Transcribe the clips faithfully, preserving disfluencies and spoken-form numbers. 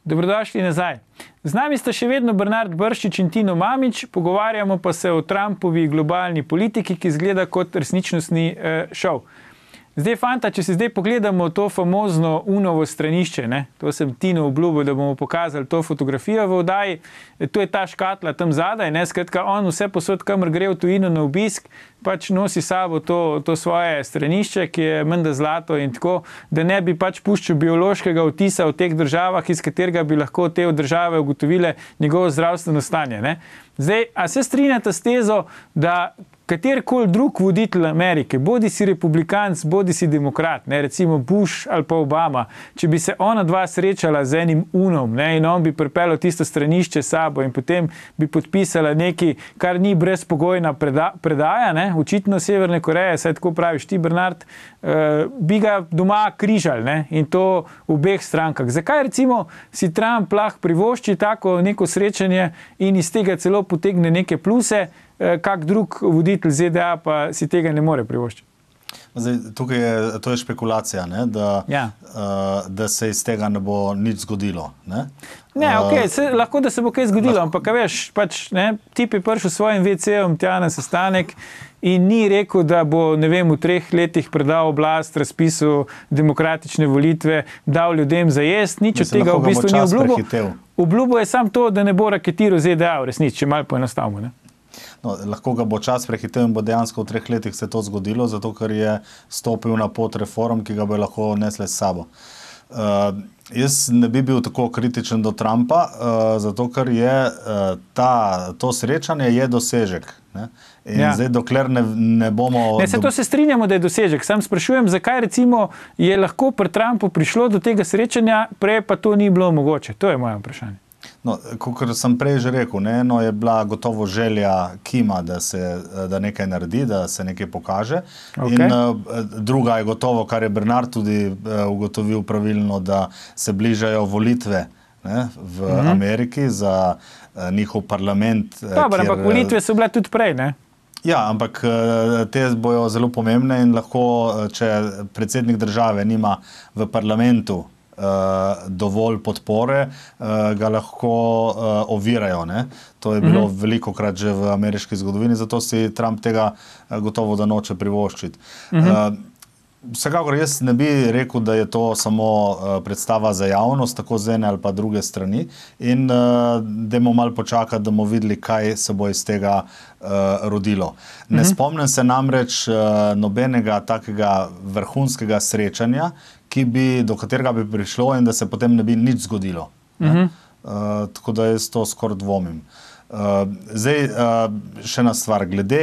Dobrodošli nazaj. Z nami sta še vedno Bernard Brščič in Tino Mamić, pogovarjamo pa se o Trumpovi globalni politiki, ki izgleda kot resničnostni eh, šov. Zdaj, fanta, če si zdaj pogledamo to famozno Unovo stranišče, ne? To sem Tino obljubil, da bomo pokazali to fotografijo v oddaji, to je ta škatla tam zadaj, ne? Skratka, on vse posod, kamor gre v tujino na obisk, pač nosi sabo to, to svoje stranišče, ki je menda zlato in tako, da ne bi pač puščal biološkega vtisa v teh državah, iz katerega bi lahko te države ugotovile njegovo zdravstveno stanje, ne? Zdaj, a se strinjate s tezo, da katerikoli drug voditelj Amerike, bodi si republikanc, bodi si demokrat, ne, recimo Bush ali pa Obama, če bi se ona dva srečala z enim Unom, ne, in on bi pripeljal tisto stranišče sabo in potem bi podpisala nekaj, kar ni brezpogojna preda, predaja, ne, očitno Severne Koreje, saj tako praviš ti, Bernard, uh, bi ga doma križali, ne, in to v obeh strankah. Zakaj recimo si Trump lahko privošči tako neko srečanje in iz tega celo potegne neke pluse, kak drug voditelj Z D A pa si tega ne more privoščiti? Zdaj, tukaj je, to je špekulacija, ne? Da, ja. uh, da se iz tega ne bo nič zgodilo. Ne, ne ok, se, lahko da se bo kaj zgodilo, lahko. Ampak veš, pač, ne, tip je prišel s svojim ve cejem tja na sestanek in ni rekel, da bo, ne vem, v treh letih predal oblast, razpisal demokratične volitve, dal ljudem za jest, nič od tega v bistvu ni obljubil. Obljubil je samo to, da ne bo raketiral Z D A v resnici, če malo poenostavimo, ne. No, lahko ga bo čas prehitel in bo dejansko v treh letih se to zgodilo, zato ker je stopil na pot reform, ki ga bo lahko nesle s sabo. Uh, jaz ne bi bil tako kritičen do Trumpa, uh, zato ker je uh, ta, to srečanje je dosežek. Ne? In ja. Zdaj, dokler ne, ne bomo... Ne, se to se strinjamo, da je dosežek. Sam sprašujem, zakaj recimo je lahko pri Trumpu prišlo do tega srečanja, prej pa to ni bilo mogoče. To je moje vprašanje. No, kot sem prej že rekel, ne, no, je bila gotovo želja Kima, da se da nekaj naredi, da se nekaj pokaže. Okay. In uh, druga je gotovo, kar je Bernard tudi uh, ugotovil pravilno, da se bližajo volitve, ne, v mm-hmm. Ameriki za uh, njihov parlament. Dobar, kjer, ampak volitve so bile tudi prej, ne? Ja, ampak te bojo zelo pomembne in lahko, če predsednik države nima v parlamentu Uh, dovolj podpore, uh, ga lahko uh, ovirajo. Ne? To je bilo mm-hmm. veliko krat že v ameriški zgodovini, zato si Trump tega uh, gotovo da noče privoščiti. Mm-hmm. Uh, vsekakor jaz ne bi rekel, da je to samo uh, predstava za javnost, tako z ene ali pa druge strani in uh, dajmo malo počakati, da bomo videli, kaj se bo iz tega uh, rodilo. Ne mm-hmm. spomnim se namreč uh, nobenega takega vrhunskega srečanja, ki bi, do katerega bi prišlo in da se potem ne bi nič zgodilo. Uh-huh. Uh, tako da jaz to skoraj dvomim. Uh, zdaj, uh, še ena stvar, glede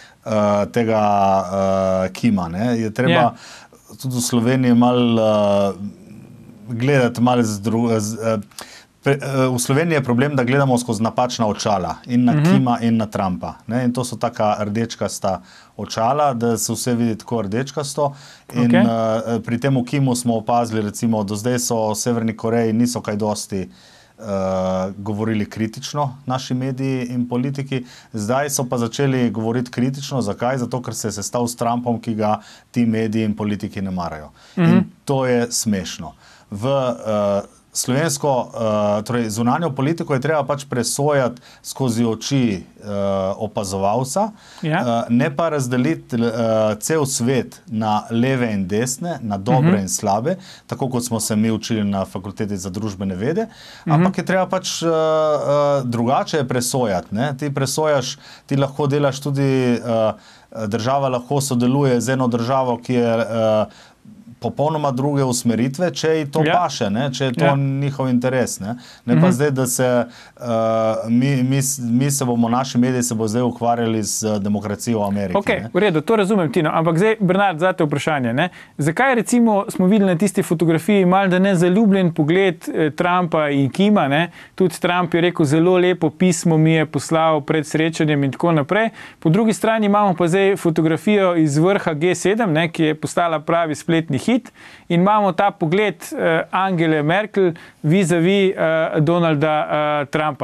uh, tega uh, Kima, ne, je treba yeah. tudi v Sloveniji malo uh, gledati malo z drugo. Uh, v Sloveniji je problem, da gledamo skozi napačna očala in na uh-huh. Kima in na Trumpa. Ne? In to so taka rdečkasta očala, da se vse vidi tako rdečkasto. In okay. uh, pri tem v Kimu smo opazili, recimo, do zdaj so v Severni Koreji niso kaj dosti uh, govorili kritično naši mediji in politiki. Zdaj so pa začeli govoriti kritično. Zakaj? Zato, ker se je sestal s Trumpom, ki ga ti mediji in politiki ne marajo. Uh-huh. In to je smešno. V uh, slovensko, uh, torej zunanjo politiko je treba pač presojati skozi oči uh, opazovalca, ja. uh, ne pa razdeliti uh, cel svet na leve in desne, na dobre uh-huh. in slabe, tako kot smo se mi učili na fakulteti za družbene vede, uh-huh. ampak je treba pač uh, uh, drugače presojati. Ne? Ti presojaš, ti lahko delaš tudi, uh, država lahko sodeluje z eno državo, ki je uh, popolnoma druge usmeritve, če ji to ja. paše, ne? Če je to ja. njihov interes. Ne, ne pa mm-hmm. zdaj, da se uh, mi, mi, mi se bomo, naši mediji se bo zdaj ukvarjali z demokracijo v Ameriki. Ok, ne? V redu, to razumem, Tino, ampak zdaj, Bernard, zate vprašanje, ne? Zakaj recimo smo videli na tisti fotografiji malo da nezaljubljen pogled eh, Trumpa in Kima, ne? Tudi Trump je rekel, zelo lepo pismo mi je poslal pred srečanjem in tako naprej. Po drugi strani imamo pa zdaj fotografijo iz vrha G sedem, ne? Ki je postala pravi spletni hit. In imamo ta pogled uh, Angele Merkel vis-a-vis uh, Donalda uh, Trumpa. Ne?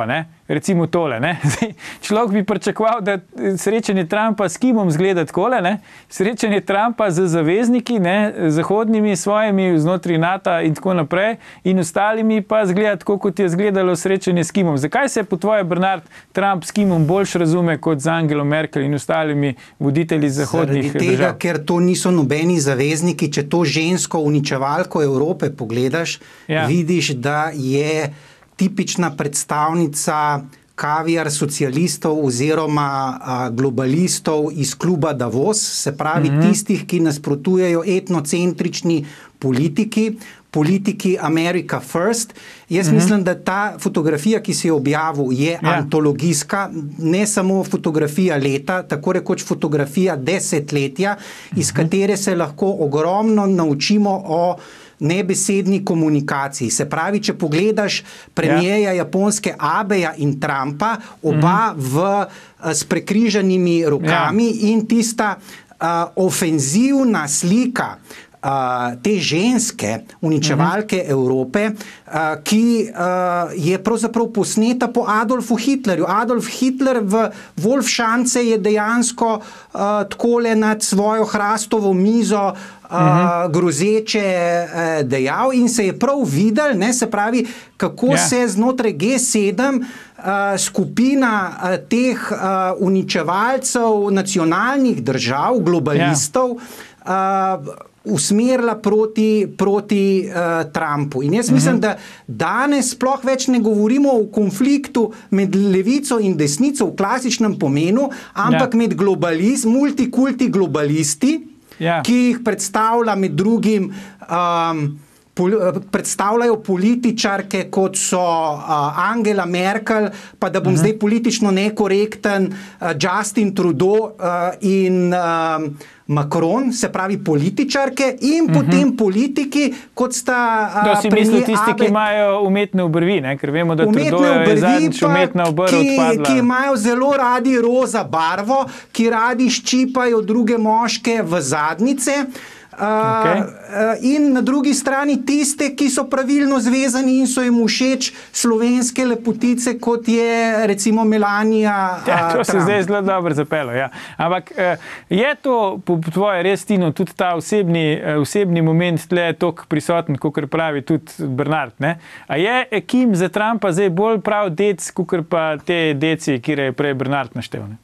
recimo tole. Ne? Človek bi pričakoval, da srečanje Trumpa s Kimom zgleda takole, ne? Srečanje Trumpa z zavezniki, ne? Zahodnimi svojimi, znotraj NATO in tako naprej, in ostalimi pa zgleda tako, kot je zgledalo srečanje s Kimom. Zakaj se po tvoje, Bernard, Trump s Kimom boljš razume kot z Angelo Merkel in ostalimi voditelji zahodnih Zaradi tega, držav? ker to niso nobeni zavezniki. Če to žensko uničevalko Evrope pogledaš, Ja. vidiš, da je tipična predstavnica kaviar socialistov oziroma a, globalistov iz kluba Davos, se pravi mm-hmm. tistih, ki nasprotujejo etnocentrični politiki, politiki America First. Jaz mm-hmm. mislim, da ta fotografija, ki si jo objavil, je Ja. antologijska, ne samo fotografija leta, tako rekoč fotografija desetletja, mm-hmm. iz katere se lahko ogromno naučimo o nebesedni komunikaciji. Se pravi, če pogledaš premijeja japonske Abeja in Trumpa, oba mm-hmm. v, s prekrižanimi rokami ja. in tista uh, ofenzivna slika Uh, te ženske, uničevalke uh-huh. Evrope, uh, ki uh, je pravzaprav posneta po Adolfu Hitlerju. Adolf Hitler v Wolfschanze je dejansko uh, takole nad svojo hrastovo mizo uh, uh-huh. grozeče uh, dejal in se je prav videl, ne, se pravi, kako yeah. se znotraj G sedem uh, skupina uh, teh uh, uničevalcev nacionalnih držav, globalistov, yeah. uh, usmerila proti, proti uh, Trumpu. In jaz mislim, uh-huh. da danes sploh več ne govorimo o konfliktu med levico in desnico v klasičnem pomenu, ampak ja. med globalist, multikulti globalisti, ja. ki jih predstavlja med drugim um, pol, predstavljajo političarke, kot so uh, Angela Merkel, pa da bom uh-huh. zdaj politično nekorekten, uh, Justin Trudeau uh, in um, Macron, se pravi političarke in uh-huh. potem politiki, kot sta uh, To si misli tisti, Abe, ki imajo umetne obrvi, ne? Ker vemo, da Trudeau je zadnjič umetna obrv odpadla. Ki imajo zelo radi roza barvo, ki radi ščipajo druge moške v zadnjice. Uh, okay. uh, in na drugi strani tiste, ki so pravilno zvezani in so jim všeč slovenske lepotice, kot je recimo Melania uh, ja, to Trump. Se zdaj zelo dobro zapelo, ja. Ampak uh, je to po tvoje res, Tino, tudi ta osebni, uh, osebni moment tle toliko prisoten, kot pravi tudi Bernard, ne? A je Kim za Trumpa zdaj bolj prav dec, kot pa te deci, ki je prej Bernard naštel, ne?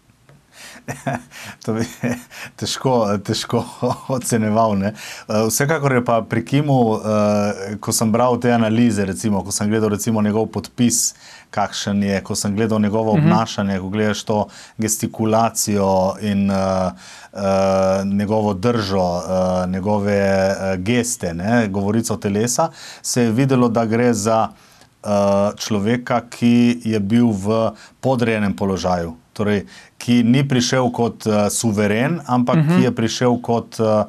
To bi težko, težko oceneval. Ne? Vsekakor je pa pri Kimu, ko sem bral te analize, recimo, ko sem gledal recimo njegov podpis, kakšen je, ko sem gledal njegovo obnašanje, ko gledaš to gestikulacijo in uh, uh, njegovo držo, uh, njegove uh, geste, ne? Govorico telesa, se je videlo, da gre za uh, človeka, ki je bil v podrejenem položaju. Torej, ki ni prišel kot uh, suveren, ampak uh-huh. ki je prišel kot, uh,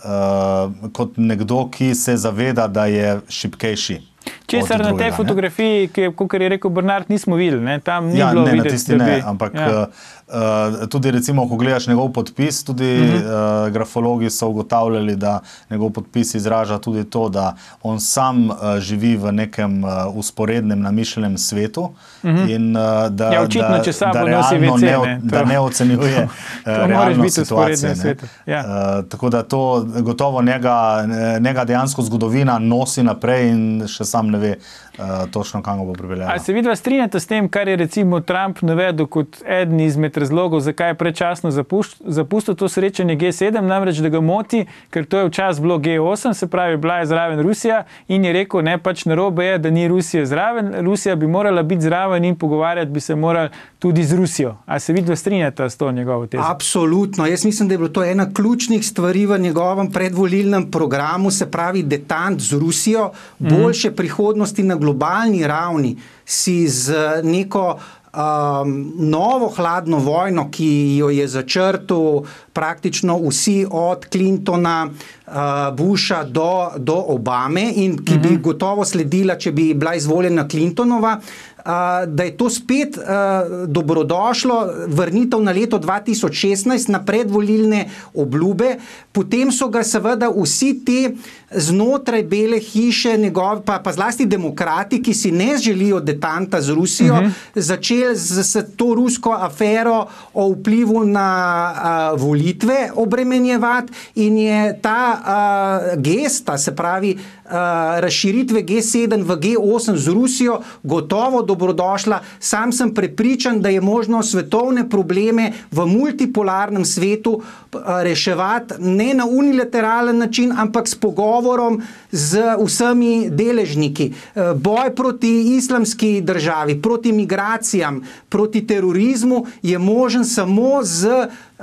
uh, kot nekdo, ki se zaveda, da je šibkejši. Česar na tej fotografiji, ki, kot je rekel Bernard, nismo videli, ne? Tam ni ja, bilo ne, videti. Na tisti ne, bi, ampak ja. uh, tudi recimo, ko gledaš njegov podpis, tudi uh-huh. uh, grafologi so ugotavljali, da njegov podpis izraža tudi to, da on sam uh, živi v nekem uh, usporednem, namišljenem svetu uh-huh. in uh, da, ja, očitno, da, da realno ne, ne, da ne ocenjuje uh, realno situacije. Ja. Uh, tako da to gotovo njega, njega dejansko zgodovina nosi naprej in še sam ne ve uh, točno, kam bo pripeljala. A se vidva strinjate s tem, kar je recimo Trump navedel kot eden izmed razlogov, zakaj je predčasno zapustil to srečanje G sedem, namreč da ga moti, ker to je včasih bilo G osem, se pravi, bila je zraven Rusija in je rekel, ne, pač narobe je, da ni Rusija zraven, Rusija bi morala biti zraven in pogovarjati bi se morali tudi z Rusijo. A se vidva strinjate s to njegovo tezo? Absolutno. Jaz mislim, da je bilo to ena ključnih stvari v njegovem predvolilnem programu, se pravi detant z Rusijo, boljše prihodnosti na globalni ravni si z neko um, novo hladno vojno, ki jo je začrtal praktično vsi od Clintona, uh, Busha do, do Obame in ki bi gotovo sledila, če bi bila izvoljena Clintonova, Uh, da je to spet uh, dobrodošlo, vrnitev na leto dva tisoč šestnajst na predvolilne obljube. Potem so ga seveda vsi te znotraj Bele hiše, njegov, pa, pa zlasti demokrati, ki si ne želijo detanta z Rusijo, uh -huh. začeli z, z to rusko afero o vplivu na uh, volitve obremenjevati in je ta uh, gesta, se pravi uh, razširitve G sedem v G osem z Rusijo, gotovo dobrodošla. Sam sem prepričan, da je možno svetovne probleme v multipolarnem svetu uh, reševati ne na unilateralen način, ampak s pogovorom z vsemi deležniki. Boj proti islamski državi, proti migracijam, proti terorizmu je možen samo z uh,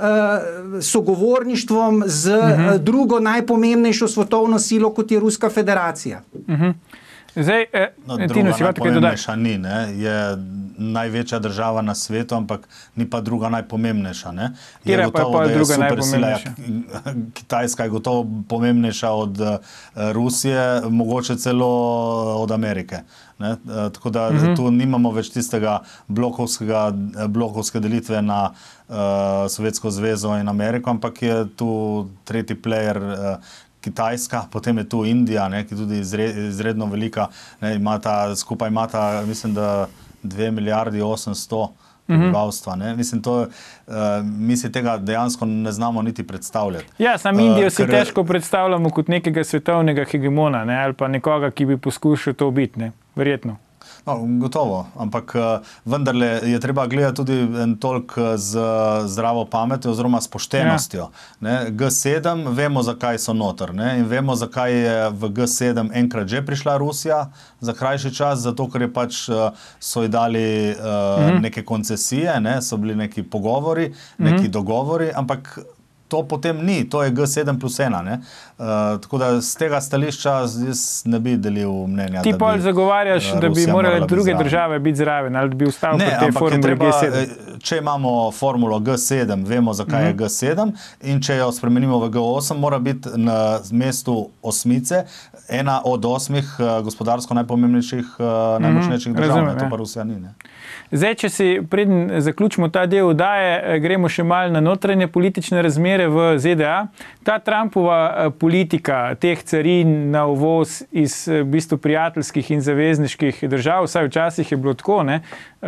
sogovorništvom z uh-huh. drugo najpomembnejšo svetovno silo, kot je Ruska federacija. Uh-huh. Zdaj, eh, no, Tino, druga si kaj dodati? najpomembnejša ni, ne? Je največja država na svetu, ampak ni pa druga najpomembnejša. Ne? Kjer je gotovo, pa je druga najpomembnejša? Kitajska je gotovo pomembnejša od uh, Rusije, mogoče celo od Amerike. Ne? Uh, tako da uh-huh. tu nimamo več tistega blokovskega, blokovske delitve na uh, Sovjetsko zvezo in Ameriko, ampak je tu tretji player uh, Kitajska, potem je tu Indija, ne, ki je tudi izredno velika, ne, imata, skupaj imata, mislim, da dve milijardi osemsto prebivalstva. Ne. Mislim, to, uh, mi si tega dejansko ne znamo niti predstavljati. Ja, sam Indijo uh, si ker... težko predstavljamo kot nekega svetovnega hegemona, ne, ali pa nekoga, ki bi poskušal to biti, ne, verjetno. No, gotovo, ampak vendarle je treba gledati tudi en tolk z zdravo pametjo oziroma s poštenostjo. Ja. G sedem, vemo, zakaj so noter, ne? In vemo, zakaj je v G sedem enkrat že prišla Rusija za krajši čas, zato ker je pač so ji dali uh, mhm. neke koncesije, ne? So bili neki pogovori, neki mhm. dogovori, ampak to potem ni, to je G sedem plus ena. Ne? Uh, tako da z tega stališča jaz ne bi delil mnenja. Ti pol zagovarjaš, uh, da bi morale druge zraven. države biti zraven, ali da bi ustal pri tej formuli G sedem? Če imamo formulo G sedem, vemo, zakaj uh-huh. je G sedem, in če jo spremenimo v G osem, mora biti na mestu osmice ena od osmih uh, gospodarsko najpomembnejših, uh, uh-huh. najmočnejših držav, Razumem, to pa Rusija ni. Ne? Zdaj, če si preden zaključimo ta del oddaje, gremo še malo na notranje politične razmere v Z D A. Ta Trumpova politika teh carin na uvoz iz v bistvu prijateljskih in zavezniških držav, vsaj včasih je bilo tako, ne?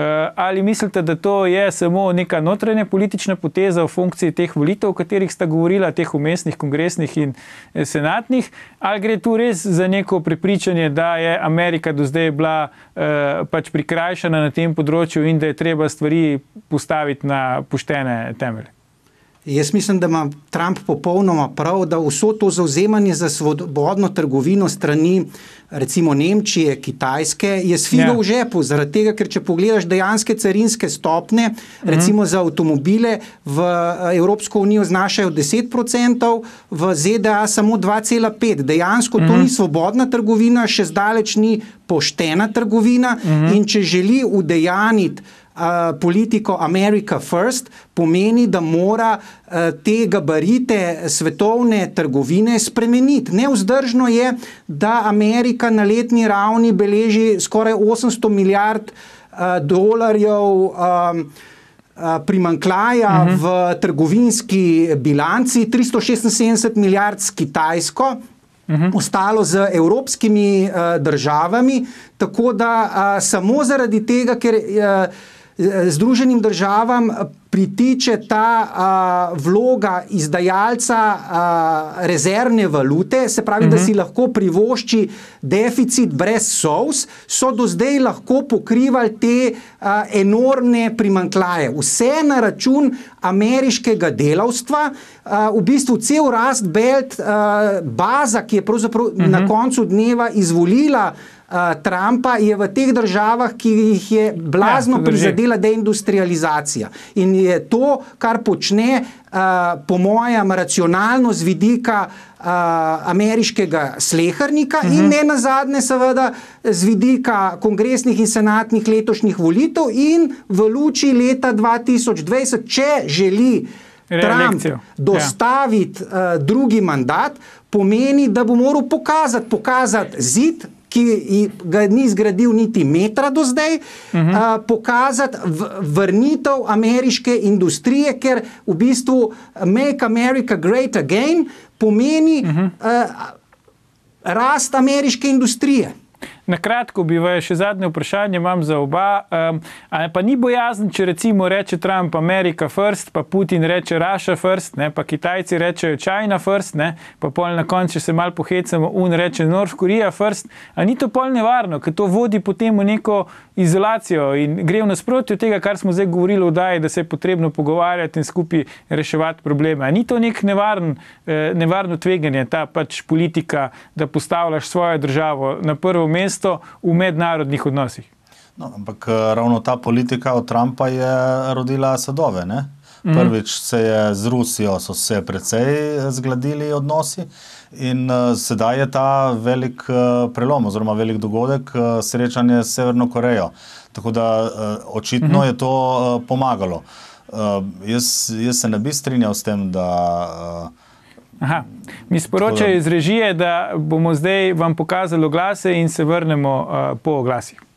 Ali mislite, da to je samo neka notranja politična poteza v funkciji teh volitev, o katerih sta govorila, teh umestnih, kongresnih in senatnih, ali gre tu res za neko prepričanje, da je Amerika do zdaj bila eh, pač prikrajšana na tem področju in da je treba stvari postaviti na poštene temelje? Jaz mislim, da ima Trump popolnoma prav, da vso to zavzemanje za svobodno trgovino strani recimo Nemčije, Kitajske, je s figo ja. v žepu, zaradi tega, ker če pogledaš dejanske carinske stopne, mhm. recimo za avtomobile v Evropsko unijo znašajo deset procentov, v Z D A samo dva cela pet. Dejansko mhm. to ni svobodna trgovina, še zdaleč ni poštena trgovina mhm. in če želi udejaniti Uh, politiko America First, pomeni, da mora uh, te gabarite svetovne trgovine spremeniti. Nevzdržno je, da Amerika na letni ravni beleži skoraj osemsto milijard uh, dolarjev um, uh, primanjkljaja uh-huh. v trgovinski bilanci, tristo šestinsedemdeset milijard s Kitajsko, uh-huh. ostalo z evropskimi uh, državami, tako da uh, samo zaradi tega, ker uh, Združenim državam pritiče ta a, vloga izdajalca a, rezervne valute, se pravi, uh-huh. da si lahko privošči deficit brez solz, so do zdaj lahko pokrivali te a, enormne primanjkljaje. Vse na račun ameriškega delavstva, a, v bistvu cel Rust Belt, a, baza, ki je pravzaprav uh-huh. na koncu dneva izvolila Uh, Trumpa, je v teh državah, ki jih je blazno ja, prizadela deindustrializacija. In je to, kar počne, uh, po mojem, racionalno z vidika uh, ameriškega slehernika uh-huh. in ne nazadnje seveda z vidika kongresnih in senatnih letošnjih volitev in v luči leta dva tisoč dvajset, če želi Trump dostaviti uh, drugi mandat, pomeni, da bo moral pokazati, pokazati zid, ki ga ni zgradil niti metra do zdaj, uh-huh. uh, pokazati vrnitev ameriške industrije, ker v bistvu Make America Great Again pomeni uh-huh. uh, rast ameriške industrije. Na kratko bi vas še zadnje vprašanje imam za oba. Um, pa ni bojazen, če recimo reče Trump America first, pa Putin reče Russia first, ne, pa Kitajci rečejo China first, ne, pa pol na koncu, če se malo pohecamo, un reče North Korea first. A ni to pol nevarno, ker to vodi potem v neko izolacijo in gre v nasprotju tega, kar smo zdaj govorili v oddaji, da se je potrebno pogovarjati in skupaj reševati probleme. A ni to nek nevaren, nevarno tveganje, ta pač politika, da postavljaš svojo državo na prvo mesto v mednarodnih odnosih? No, ampak ravno ta politika od Trumpa je rodila sadove, ne? Prvič se je z Rusijo, so se precej zgladili odnosi in uh, sedaj je ta velik uh, prelom oziroma velik dogodek uh, srečanje s Severno Korejo. Tako da uh, očitno uh-huh. je to uh, pomagalo. Uh, jaz, jaz se ne bi strinjal s tem, da... Uh, Aha. Mi sporočajo iz režije, da bomo zdaj vam pokazali oglase in se vrnemo uh, po oglasih.